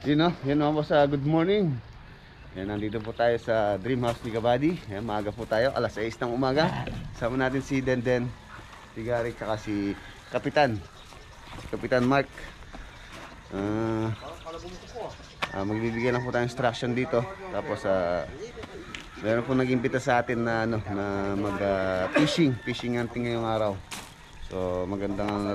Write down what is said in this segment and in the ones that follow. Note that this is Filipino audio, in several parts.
Yun mga boss, good morning. Yan, nandito po tayo sa Dream House ni Kabady. Yan, maaga po tayo, alas 6 ng umaga. Sama natin si Denden, si Gary, tsaka si Kapitan Mark. Magbibigay lang po tayong instruction dito. Tapos meron po nag-imbita sa atin na mag fishing hunting ngayong araw. So magandang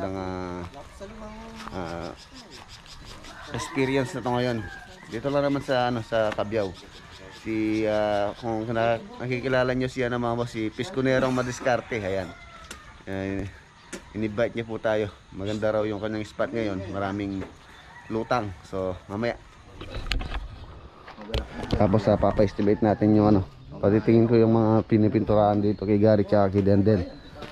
experience na to ngayon. Dito lang naman sa Cabiao. Kung nakikilala nyo siya mga boss, si Pisconerong Madiskarte. Ayan. In-invite niya po tayo. Maganda raw yung kanyang spot ngayon. Maraming lutang. So mamaya. Tapos papa-estimate natin yung patitingin ko yung mga pinipinturahan dito kay Gary tsaka kay Denden.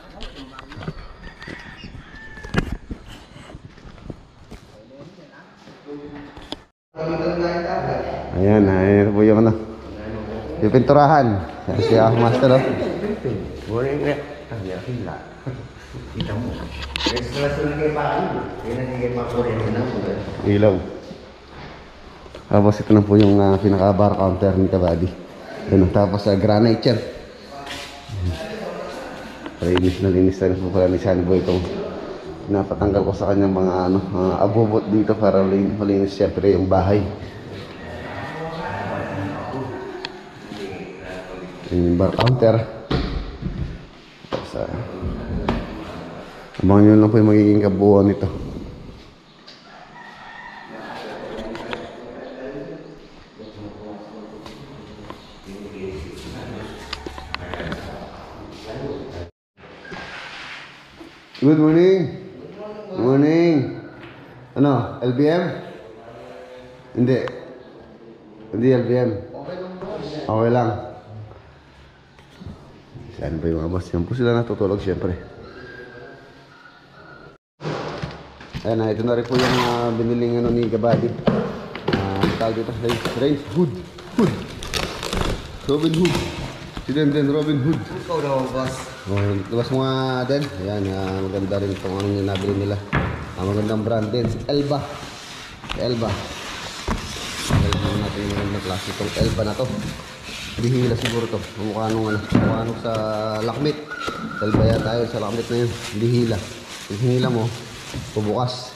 Ayan po yung yung pinturahan. Si Master Boleh enggak? Ya gila. Kita mau. Setelah kayak pagi, ini kayak makmur yang menang sudah. Ilaw. Tapos ito na po yung pinaka-bar counter ni Kabady. Tapos granite yan. Linis na po pala ni Sunboy itong napatanggal ko sa kanyang mga abobot dito para malinis siyempre yung bahay. Yung bar counter. Tapos abangan nyo lang po yung magiging kabuuan nito. Good morning. Good morning. Ano, LBM? Hindi LBM. Okay lang. Saan ba yung mga boss? Yan po sila natutulog syempre. Ayan, ito na rin po yung biniling ni Kabady. Tawag dito, range hood. Robin Hood. Si Denden Robin Hood. Ikaw daw, boss. Labas mo nga din. Ayan, maganda rin itong yung nabili nila. Magandang brand din. Si Elba. Elba natin yung magandang klase itong Elba na to. Dihila siguro to. Mukha nung sa lakmit. Elba yata yun sa lakmit na yun. Dihila. Yung hila mo, pubukas.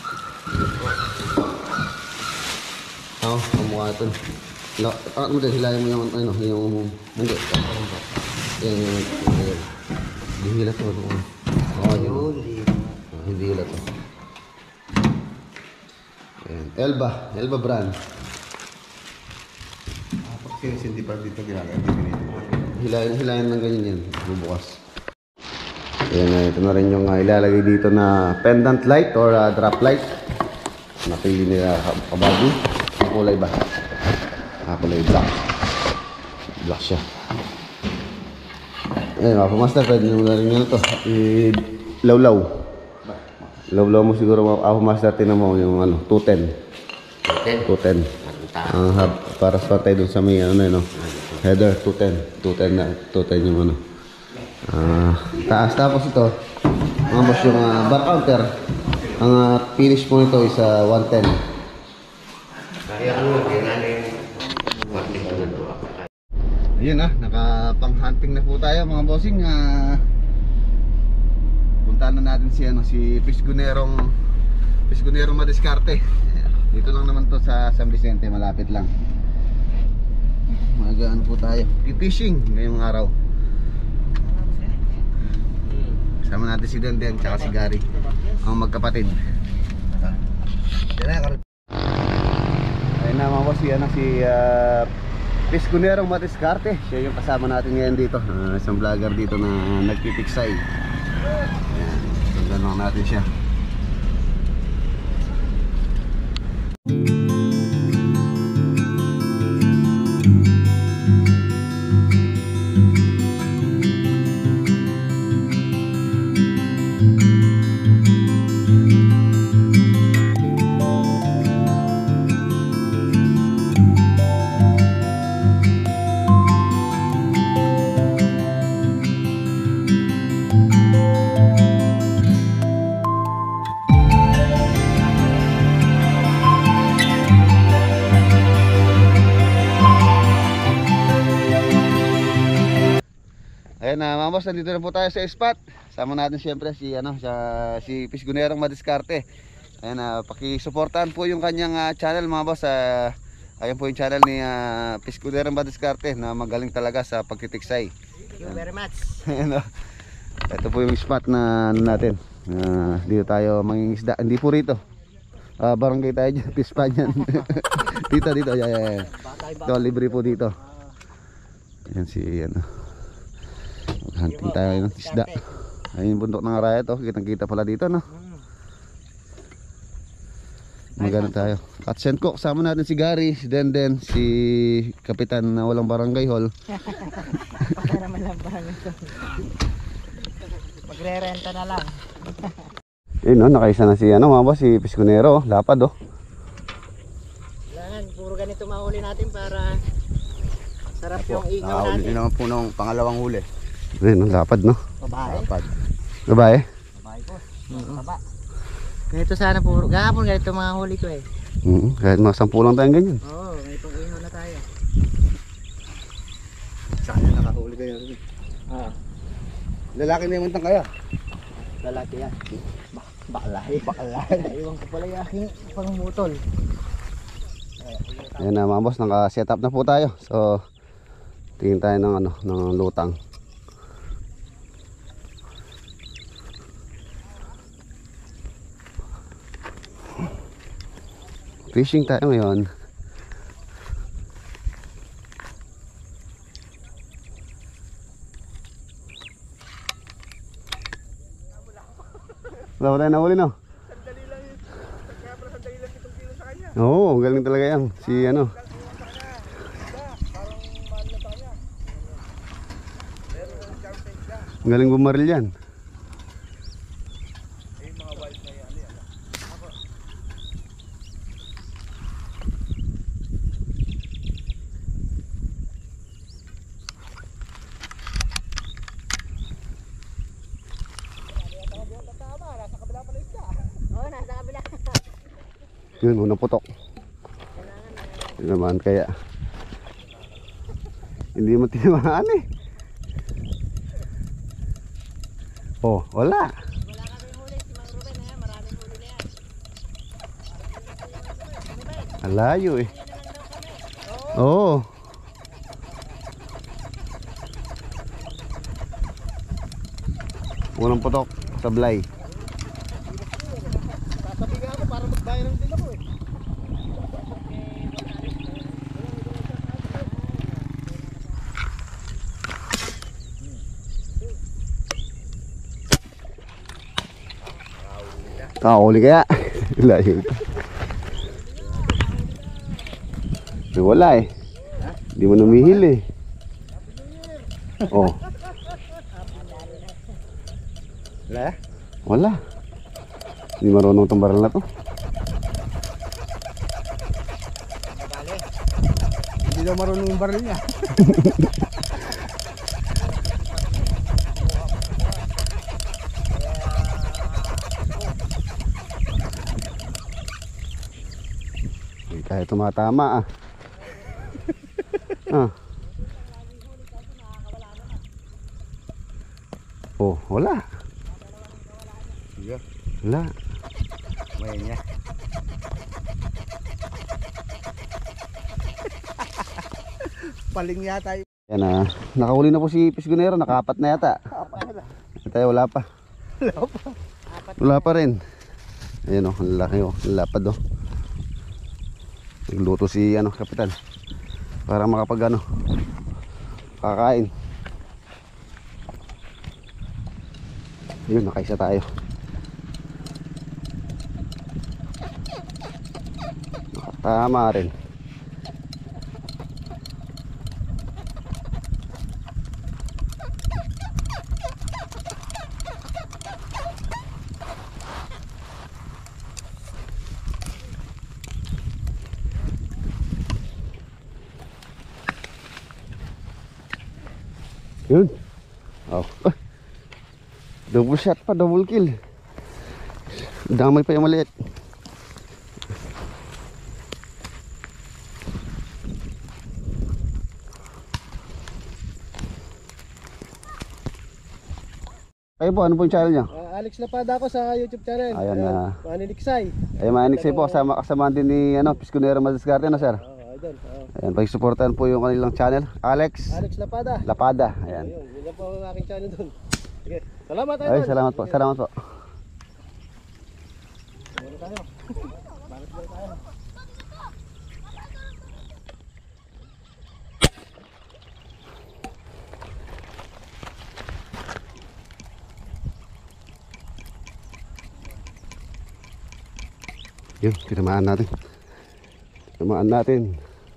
Mukha ito. Mo din, hilayan mo yung hindi. Yung dihila to. Hindi hila to. Elba brand. Kasi hindi pa dito ginagawa. Hilayan ng ganyan yan. Bubukas. Ayan, ito na rin yung ilalagay dito na pendant light or drop light. Napili nila Kabady. Ang kulay ba? Kulay black. Black siya. Ayan, mga master, pwede nyo na rin nyo ito. Lawlaw. Lawlaw mo siguro, master, tinan mo yung 210. 210. Para sa tayo dun sa may header, 210 yung taas. Tapos ito, mga boss, yung bar counter, ang finish mo nito is 110. Kaya Ayun nakapang-hunting na po tayo mga bossing. Puntahan na natin si Pisconerong Madiskarte. Dito lang naman to sa San Vicente, malapit lang. Magaan po tayo. Fishing ngayong araw. Sama natin si Denden tsaka si Gary, ang magkapatid. Ayun na mga boss, si Pisconerong Madiskarte. Siya yung kasama natin ngayon dito. Isang vlogger dito na nagpipiksay. Ayan, tignan natin siya. Ayun na mga boss, nandito na po tayo sa spot. Sama natin siyempre si si Pisgonerong Madiskarte. Ayun na, paki-suportahan po yung kanyang channel mga boss. Ayun po yung channel ni Pisgonerong Madiskarte na magaling talaga sa pagtitiksay. Thank you very much. Ayun, ito po yung spot na natin. Dito tayo mangingisda. Hindi po rito. Barangay tayo dyan, Pispan yan. dito. Ayan. Ito, libre po dito. Ayan si hunting tayo ng isda. Ayun yung bundok ng Araya to. Kitang-kita pala dito, no? Magano tayo. At Senko, kasama natin si Gary, si Denden, si Kapitan na walang barangay hall. Para naman lang barangay to. Magre-renta na lang. Yun, no? Nakaisa na si mga boss, si Pisconero. Lapad, oh. Kailangan, puro ganito mahuli natin para sarap yung ingaw Nakahuli natin. din naman po ng pangalawang huli. Ayun, lapad, no? Babae. Dapat. Babae. Babae po. Baba. Ganito sana puro. Gahapon ganito mga huli ko eh. Kahit mga 10 lang tayong ganyan. Oo, ganitong ingaw na tayo. Sana nakahuli kayo. Lalaki na yung kaya. Lalaki yan. Baklay. Iwan ko pala yung aking pangmutol. Ayan na mga boss, naka-set up na po tayo. So, tingin tayo ng lutang. Fishing tayo ngayon. Wala ba tayo nahuli, no? Sandali lang yun. Sandali lang itong kilo sa kanya. Oo, galing talaga yan. Si galing bumaril yan. Oo, nasa kabila. Yun, unang putok. Yun naman, kaya hindi mo tinamaan eh. Oh, wala. Wala kaming huli. Si Mang Ruben eh. Maraming huli na yan. Ang layo eh. Oo. Unang putok, sablay. Tatabi nga ako para magbayan ng din ako eh. Uli kaya. Layo ito. Wala eh. Hindi mo namihil eh. Oh. Wala? Wala. Hindi marunong itong baril na to. Hindi daw marunong yung baril niya. Hindi tayo tumatama ah. Oh, wala. Sige. Wala. May niya. Paling yata yung... Yan ah. Nakahuli na po si Pisgonero. Nakapat na yata. Tayo wala pa. Wala pa rin. Ayan o, ang laki o. Ang lapad o. Nagluto si Kapitan. Para makapag kakain. Yun, nakaisa tayo. Nakatama rin. Yun. Oh. Double shot pa, double kill. Damay pa yung maliit. Kayo po, ano po yung channel nyo? Alex Lapada ako sa YouTube channel. Ayan na. Maniliksay. Ay, maniksay po, kasama din ni Pisconero Madiscarte, ano sir? Idol. Ayan, pag-supportan po yung kanilang channel. Alex Alex Lapada. Lapada. Ayan. Yun lang po ang aking channel doon. Sige. Salamat idol. Ay, salamat po. Salamat po. Balik tayo. Balik tayo. Yun, tinamaan natin. Tinamaan natin.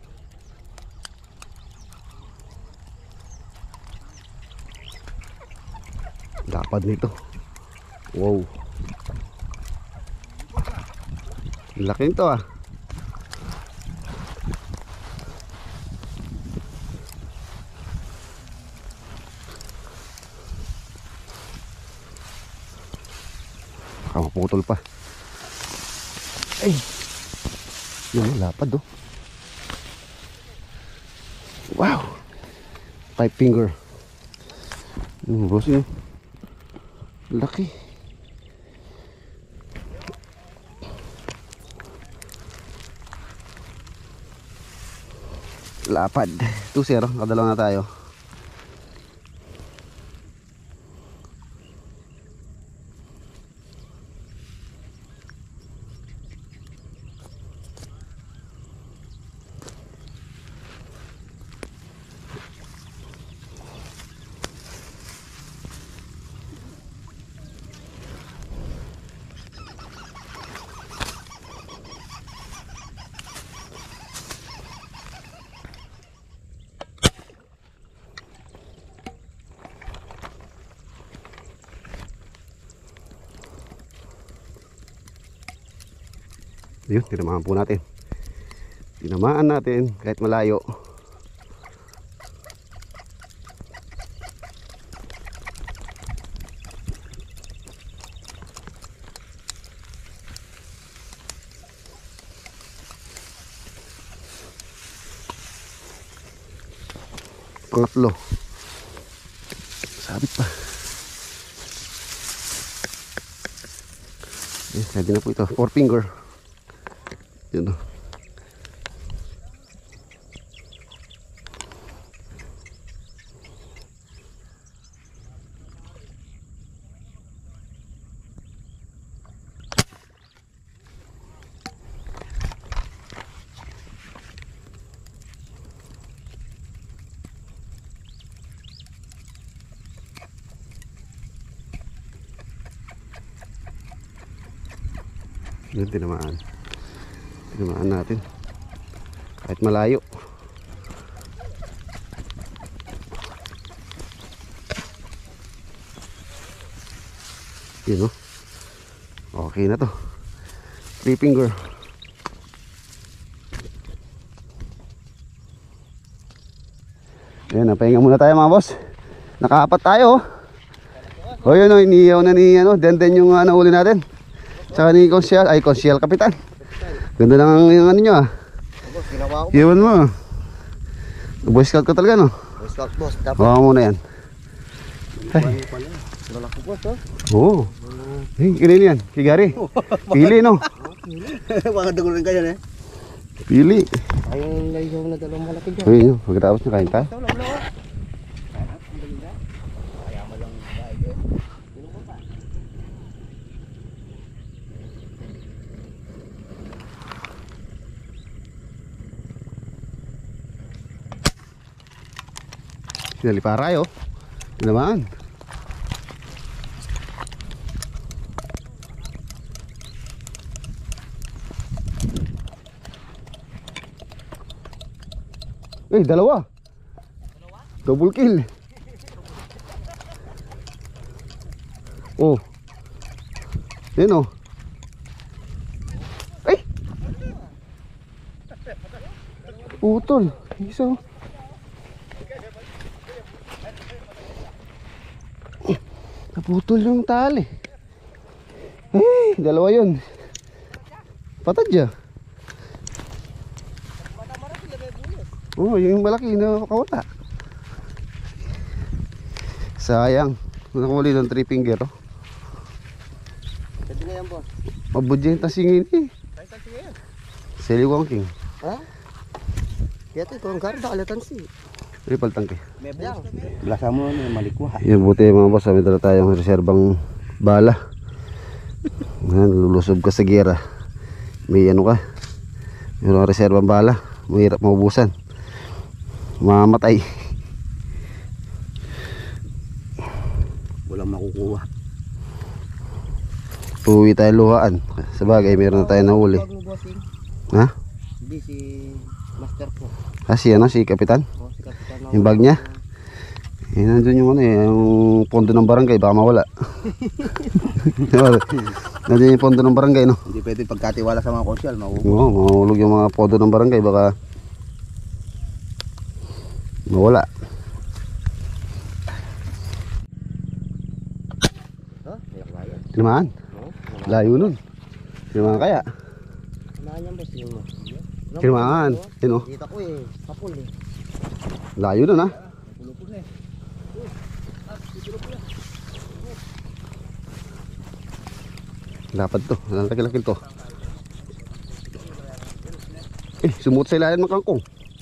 Lapad nito. Wow. Laki nito ah. Maputol pa. Ay. Yun, lapad oh. Wow. 5 finger. Boss yun. Laki. Lapad. 2-0. Nakadalaw na tayo. Yun, tinamaan po natin. Tinamaan natin kahit malayo. Pangatlo. Sabit pa. Pwede na po ito. 4 finger. Yun o. Yun, tinamaan. Tinamaan natin kahit malayo. Yun o. Okay na to. 3 finger. Ayan, napahinga muna tayo mga boss. Nakaapat tayo. O yun o, iniyaw na ni Denden yung nauli natin. Saka ni Consiel Kapitan. Ganda lang yung ano nyo ah. Boss, ginawa ko. Iwan mo. Boy Scout ka talaga no? Boy Scout boss, dapat. Hawakan mo na yan. Ay. Malaki boss oh. Oo. Eh, kinili yan. Kigari. Pili no? Mga dugo rin kayo eh. Pili. Ayun laigaw na dalawang malaki dyan. Ayun yun. Pagkatapos na kain tayo. Sinaliparay oh. Tinamaan. Dalawa. Double kill. Oh. Yan oh. Ay. Putol. Isa oh. Naputol yung tali. Eh, dalawa yun. Patad siya. Oh, yung malaki na kawala. Sayang. Nakuli ng 3 finger, oh. Pwede na yan, boss. Mabudya yung tasingin eh. Kahit ang sige yan. Siliwang king. Ha? Kaya ito, ang garda, alatan si. Ripal tangke. May bus. Blasa mo na, malikwa. Yan, buti mga boss. May dala tayong reserbang bala. Yan, lulusob ka sa gera. May ano ka. Mayroong reserbang bala. Mahirap maubusan. Mamatay. Walang makukuha. Uwi tayo luhaan. Sa bagay, mayroon na tayo nahuli. Huwag mo, bossing. Ha? Hindi, si Master po. Ah, si ano? Si Kapitan? O, si Kapitan. Yung bag niya? Eh, nandun yung ano eh. Yung pondo ng barangay. Baka mawala. Nandun yung pondo ng barangay, no? Hindi pwede pagkatiwala sa mga konsyal. Oo, mahulog yung mga pondo ng barangay. Baka mawala. Ha? May akbayan. Tinamaan. Layo nun. Tinamaan kaya? Samahan yan, bossing mo. Tinamaan. Yun, oh. Kita ko eh. Kapul eh. Layo nun, ha? Pulupos eh. Dapat to. Ang laki-laki to. Eh, sumut sa ilalim ng kangkong.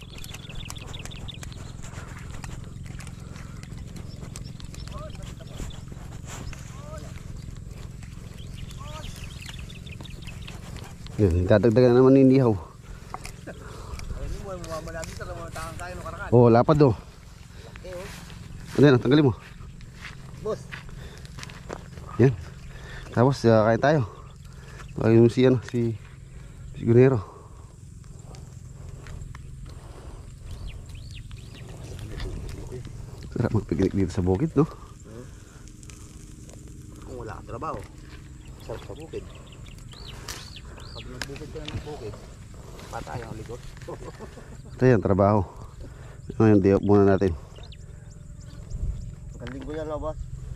Yan, dadagdagan naman ng inihaw. Oh, lapad do. Ano yan, tanggalin mo. Boss. Yan. Tapos kain tayo. Ayun si ano, si Gunero. Sarap magpiknik dito sa bukid, no? Kung wala kang trabaho, sarap sa bukid. Pag nagbukid ka ng bukid, patay ang likod. Ito yan, trabaho. Ngayon, diop muna natin. Isang linggo yan, boss.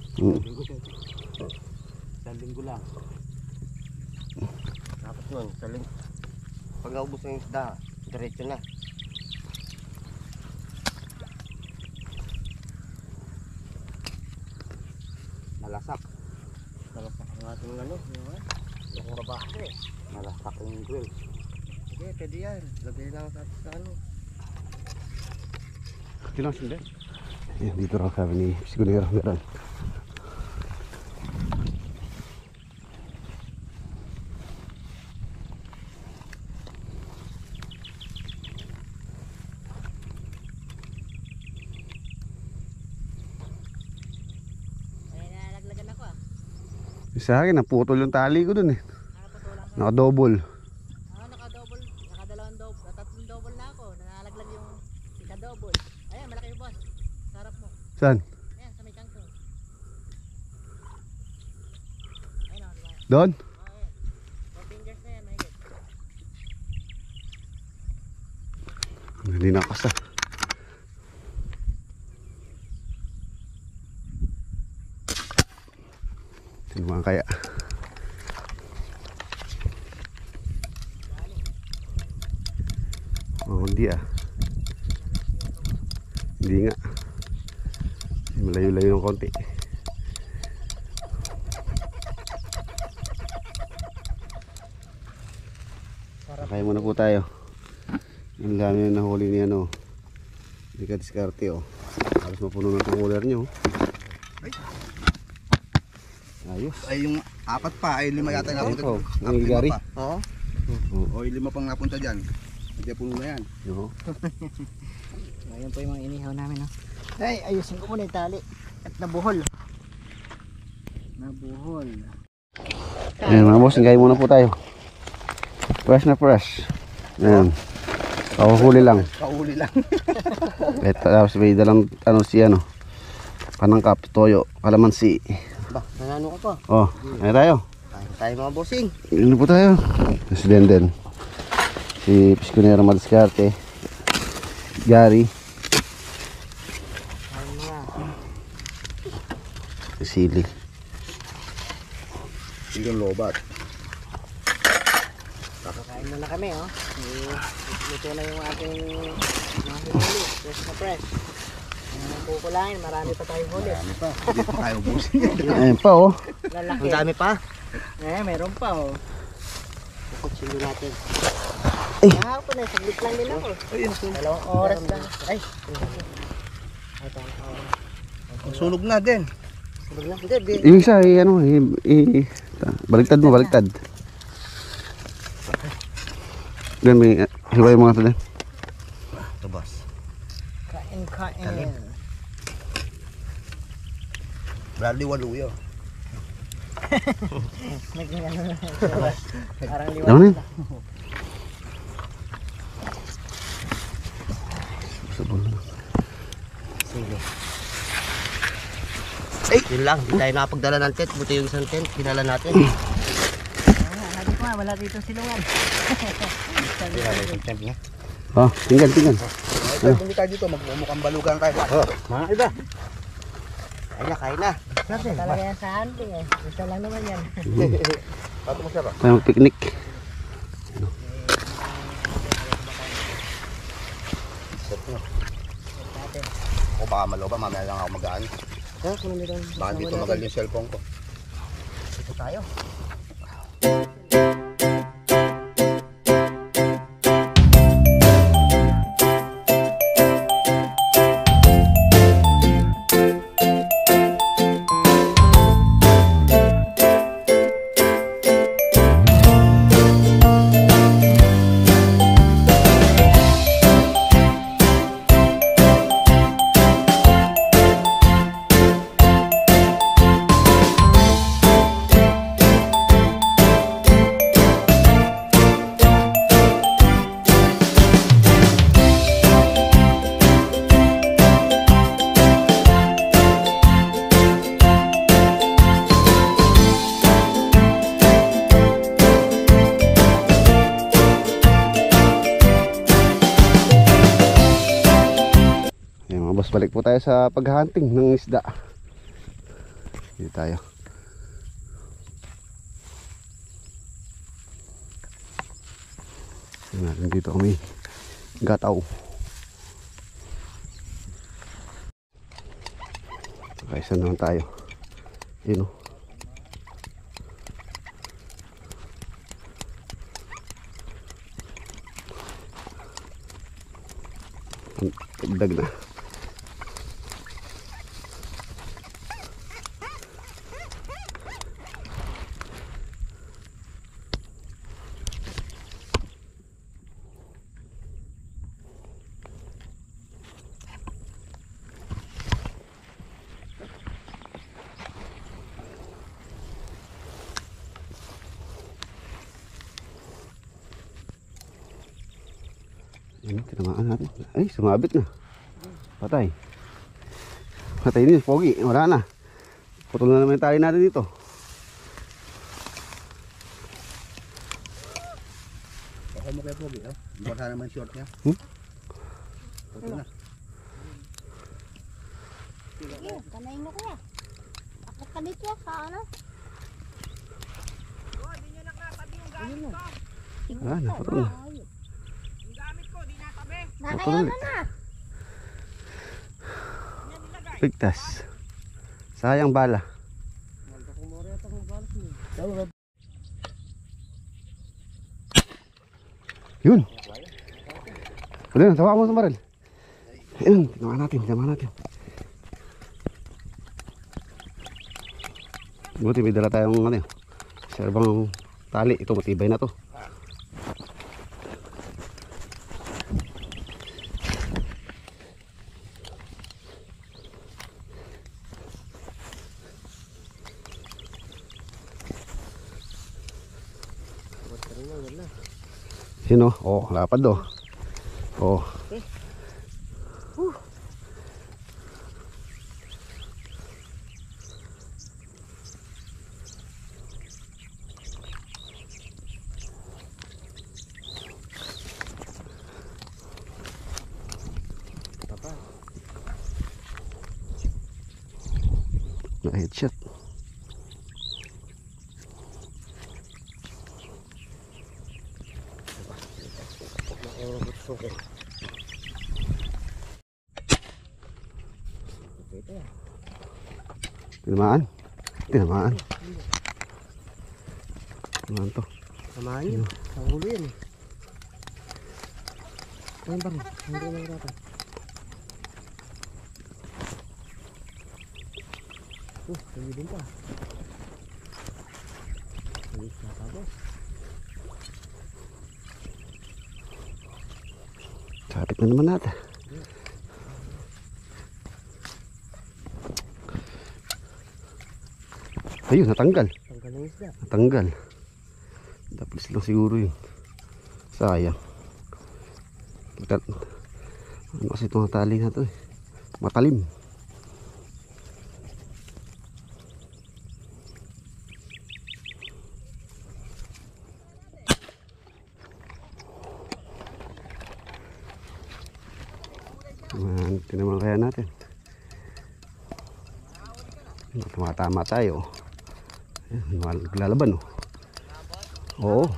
Isang linggo lang. Tapos nun, isang linggo. Pag naubos na yung isda, diretso na. Malasak. Malasak ang ating ano. Yung rabaho eh. Malasak yung grill. Sige, pwede yan. Lagay lang sa ano. Ilang sila? Yan, dito raw sabi ni Gunero. Meron. Sa akin, naputol yung tali ko dun eh. Naka-double. Naka-double, nakadalawang double, tatlong double na ako. Nalaglag yung ika-double. Ayan, malaki yung boss. Sarap mo. Saan? Ayan, sa may kangkong. Ayan o, diba? Doon? Ayan. 4 fingers na yan, mahigit. Hindi nakasa. Sino ba kaya? Oh, hindi ah. Hindi nga. Malayo-layo ng konti. Kaya muna po tayo. Ang dami yung nahuli ni ano. Hindi ka diskarte oh. Halos mapuno ng cooler nyo. Ayos. Ay yung apat pa, ay lima yata Ayun napunta. po. Ang gigari. Oo. O lima pang napunta dyan. Hindi puno na yan. Oo. Ayan po yung mga inihaw namin. No? Ay, ayusin ko muna yung tali. At nabuhol. Nabuhol. Ayan mga boss, ngayon muna po tayo. Fresh na fresh. Ayan. Pakuhuli lang. Kauli lang. Tapos may dalang ano si ano. Panangkap, toyo, kalamansi. Ba, nanano ka pa? Oh, ayan tayo. Tayo tayo mga bossing. Ano po tayo? Si Denden. Si Pisconero Madiskarte. Gary. Ayun mga. Si Sili. Yung lobat. Kakain muna kami, oh. Luto na yung ating mga hinuli. Fresh na fresh. Ayan po kukulangin, marami pa tayong huli. Marami pa. Hindi pa tayo ubusin. Ayun pa oh. Lalaki. Ang dami pa. Meron pa oh. Kukutsilo natin. Ay. Kahapon eh, saglit lang din ako. Ayun. 2 oras lang. Ay. Sunog na din. Sunog na. Hindi. Ibig sa ano, baliktad mo, baliktad. Yan may hiwa yung mga ito din. Ito boss. Kain. Bradley Waluyo. Naging ano na. Parang liwan. Ano na yun? Sige. Ay! Yun lang, hindi tayo nakapagdala ng tent. Buti yung isang tent, dinala natin. Sabi ko nga, wala dito silungan. Dinala yung tent niya. Oh, tingnan. Hindi tayo dito, magmumukhang balugan tayo. Mga iba. Kain na. Talaga yan sa hunting eh. Isa lang naman yan. Pato mo siya ba? Tayo mag-picnic. Set nyo. Ako baka maloba, mamaya lang ako magaan. Baka dito magal yung cellphone ko. Dito tayo. Balik po tayo sa paghahunting ng isda. Dito tayo. Dito kami gataw. Okay, saan naman tayo? Yun o. Dagdag na. Ini tinamaan natin. Ay, sumabit na. Patay. Patay din, pogi. Wala na. Putol na naman yung tali natin dito. Ako mo kayo pogi, oh. Baka naman short niya. Putol na. Sige, kanain mo kuya. Akit ka dito sa ano? Wala na, putol na. Nakaya mo na. Pigtas. Sayang bala. Yun. Wala na, tawa mo sa baril. Ayun, tinamaan natin. Buti may dala tayong ano yun. Serbang tali. Ito, matibay na to. Sino? Oh, lapad do. Oh. Na-headshot. Ito yan. Tinamaan. Tinamaan. Tinamaan to. Samahan yun. Sa ulo yan eh. Ayun pa rin. Hindi na natin. Sabi din pa. Sabi ka tapos. Sapit na naman natin. Ayun, natanggal. Tanggal ng isda. Natanggal. Tapos lang siguro yun. Sayang. Ano kasi itong tali na to eh. Matalim. Tinaman kaya natin. Tumatama tayo. Naglalaban oh. Oo.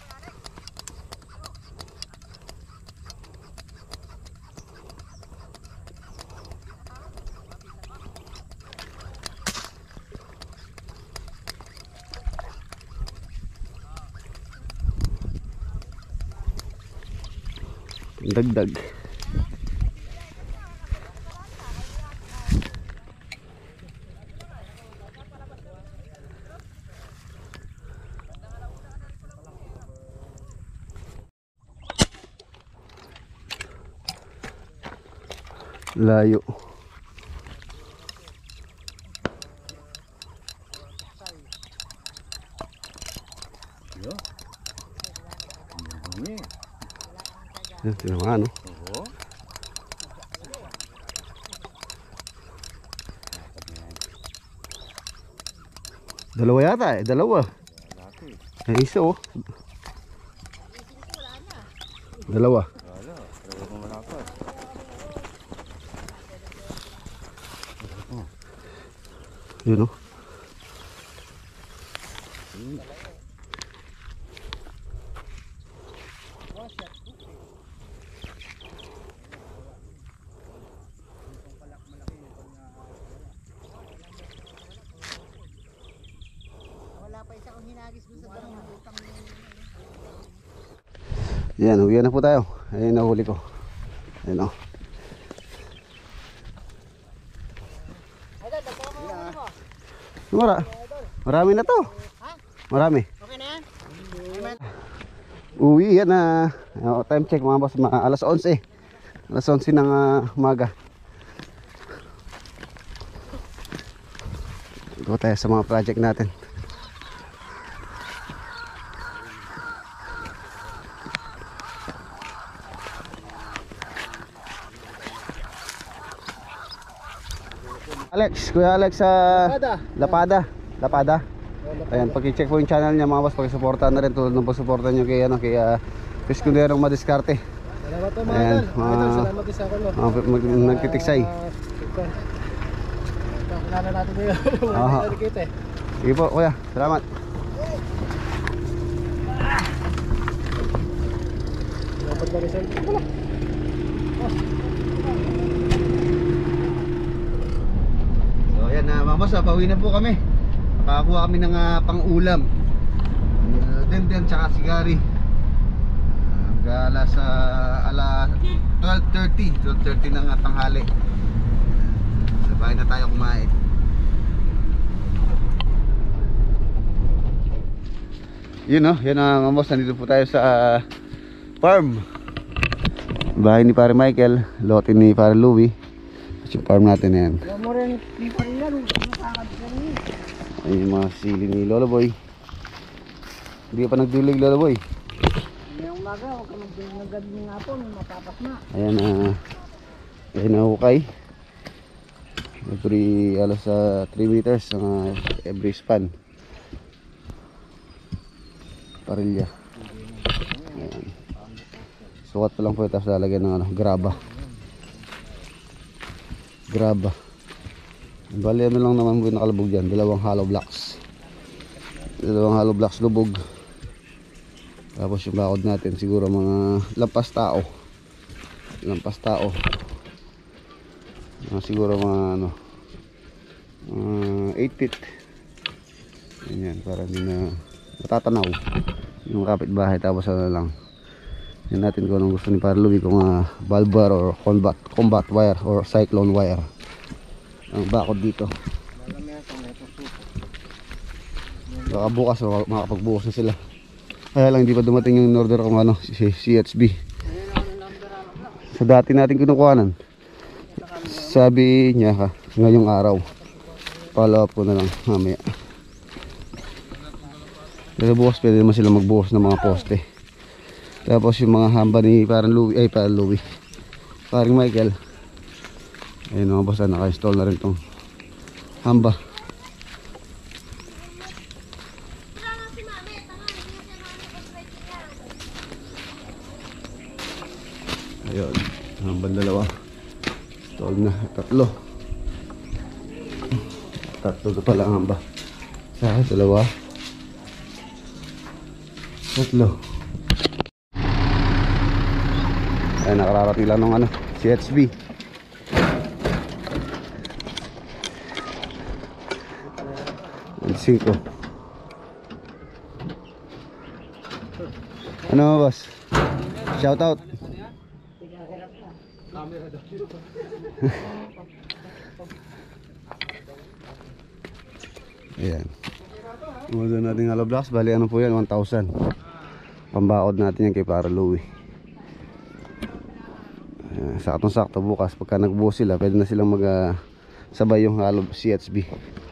Dagdag. Layo. Yan, tinamaan, no? Oo. Dalawa yata eh, dalawa. Ay, isa oh. Dalawa. Wala. Talaga kung malakas. Yun oh. Wala pa isa kong hinagis doon sa damo. Yan, uwian na po tayo. Ayun na huli ko. Ayun oh. Idol, dagdagan mo ang mo. Marami na to. Ha? Marami. Okay na yan? Uwi yan na. Time check mga boss. Alas 11. Alas 11 ng umaga. Ito tayo sa mga project natin. Alex, Kuya Alex sa Lapada. Ayan, pag-check po yung channel niya mga boss, pag-suportahan na rin tulad ng pag-suportahan niyo kay Chris Kunderong Madiskarte. Salamat po Ayan, salamat din sa ako. nagtitiksay. Kilala natin kayo. Aha. Kita eh. Sige po kuya, salamat. Dapat ba rin wala. So ayan na mga boss, pauwi na po kami. Nakakuha kami ng pang-ulam. Denden tsaka sigari. Alas 12:30 ng tanghali. Sabay na tayo kumain. Yun oh, yan mga boss, nandito po tayo sa farm. Bahay ni Pare Michael, lote ni Pare Louie. At yung farm natin yan. Ayun yung mga sili ni Lolo Boy. Hindi pa nagdilig Lolo Boy. Yung umaga, huwag ka mag-gabi ng hapon, mapapas na. Ayan ayan na hukay. Every alas 3 meters every span. Parilya. Ayan. Sukat pa lang po, tapos lalagyan ng graba. Bali ano lang naman po yung nakalubog dyan, dalawang hollow blocks lubog. Tapos yung bakod natin siguro mga lampas tao siguro mga 8 feet. Ganyan, para hindi na matatanaw yung kapitbahay. Tapos ano lang, yan natin kung anong gusto ni Parluwi, kung valve wire or combat wire or cyclone wire ang bakod dito. Baka bukas makakapagbukas na sila. Kaya lang hindi pa dumating yung order kung ano, si CHB. Sa dati natin kinukuhanan, sabi niya ngayong araw. Follow up ko na lang mamaya. Pero bukas pwede naman sila magbukas ng mga poste. Tapos yung mga hamba ni parang Louie, parang Michael, ayun mga boss, naka-install na rin tong hamba. Ayun, hambang dalawa. Install na, tatlo na pala ang hamba. Sa akin, dalawa, tatlo. Ay, nakararating lang ng CHB. Ang 5. Ano boss? Shout out. Ayan. Umuldo natin hollow blocks. Bali ano po yan, 1,000. Pambakod natin yan kay para Louie. Saktong sakto bukas pagka nagbuo sila, pwede na silang sabay yung hollow CHB.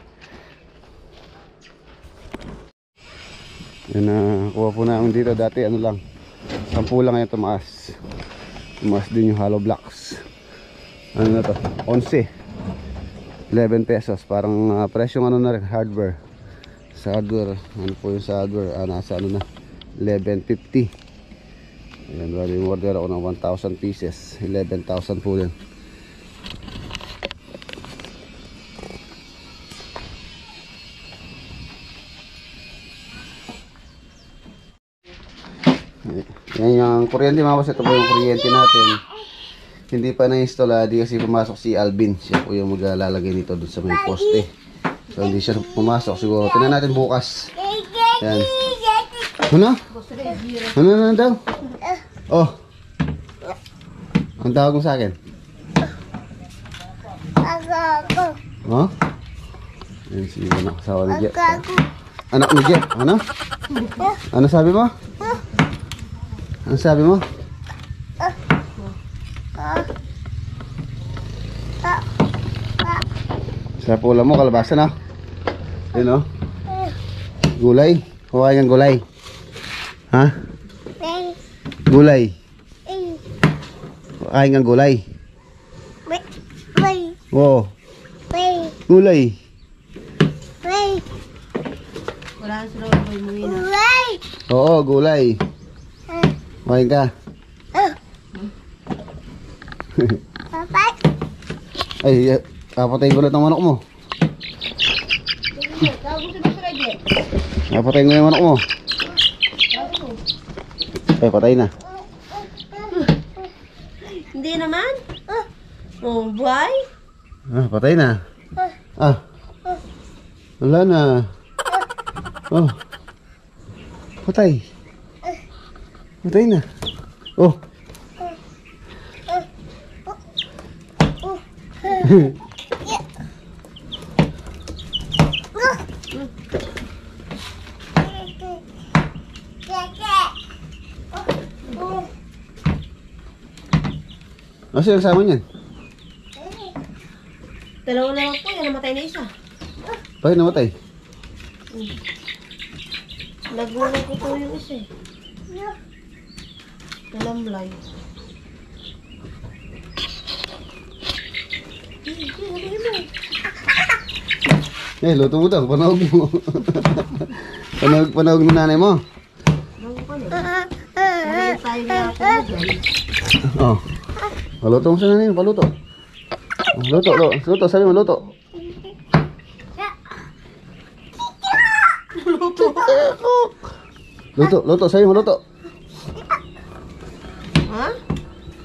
Yan na kuha po namin dito. Dati ano lang, 10 lang ngayon tumaas. Tumaas din yung hollow blocks. Ano na to? 11 pesos. Parang presyong ano na rin, hardware. Sa hardware, ano po yung sa hardware? Nasa ano na, 11.50. Ayan, bali yung order ako ng 1,000 pieces. 11,000 po yan. Yan yung kuryente mga boss. Ito po yung kuryente natin. Hindi pa na-install, di kasi pumasok si Alvin. Siya po yung maglalagay nito dun sa may poste. So hindi siya pumasok siguro. Tingnan natin bukas. Yan. Ano? Ano daw? Oh. Ang tawag mo sa akin? Oh? Yan si anak asawa ni Jet. Anak ni Jet. Ano? Ano sabi mo? Ano sabi mo? Sa pula mo, kalabasa na. Yun o. Gulay. Huwag ang gulay. Ha? Gulay. Kain ng gulay. Oo. Gulay. Wala sa loob mo yun. Oo, gulay. Kain ka. Ay, papatayin ko na itong manok mo. Papatayin ko yung manok mo. Ay, patay na. Hindi naman. Oh, buhay? Patay na. Wala na. Oh. Patay. Patay na. Oh. Ano siya nagsama niyan? Dalawa na lang po, yan namatay na isa. Bakit namatay? Nagulang ko po yung isa eh. Nalamlay. Luto mo daw, panahog mo. Panahog ng nanay mo. Bago pa na. Nariyan tayo na ako na dyan. Oh. Paluto mo sa nanay mo, paluto. Luto, sabi mo, luto. Luto, sabi mo, luto. Ha?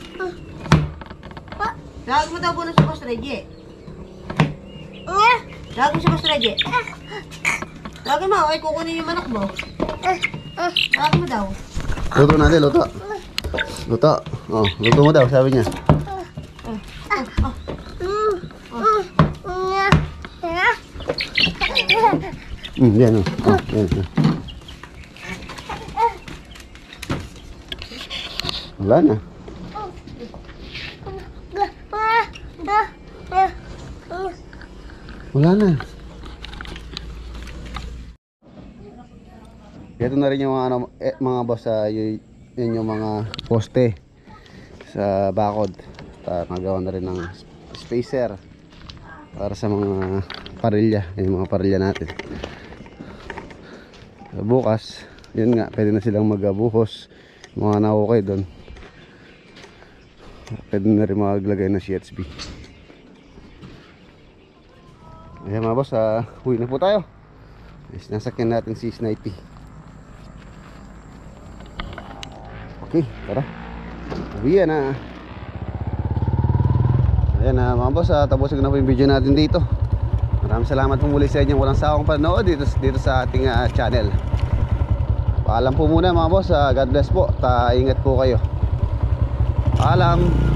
Tawag mo daw po na sa boss, Reggie. Lagi siya mas ready. Lagi mo, ay kukunin yung manok mo. Lagi mo daw. Luto natin, luto. Luto. Oh, luto mo daw, sabi niya. Yan, oh. Oh, yan, yan. Wala na. Wala na. Ito na rin yung mga, mga boss, yun yung mga poste sa bakod. Nagawa na rin ng spacer para sa mga parilya, yung mga parilya natin. Bukas, yun nga, pwede na silang magbuhos mga naukay doon. Pwede na rin maglagay ng CHB. Ayan mga boss, uwi na po tayo. Nasakyan natin si Snipey. Okay, tara. Uwi na. Ayan mga boss, tapusin ko na po yung video natin dito. Maraming salamat po muli sa inyo. Walang sawang panood dito sa ating channel. Paalam po muna mga boss. God bless po. Ingat po kayo. Paalam.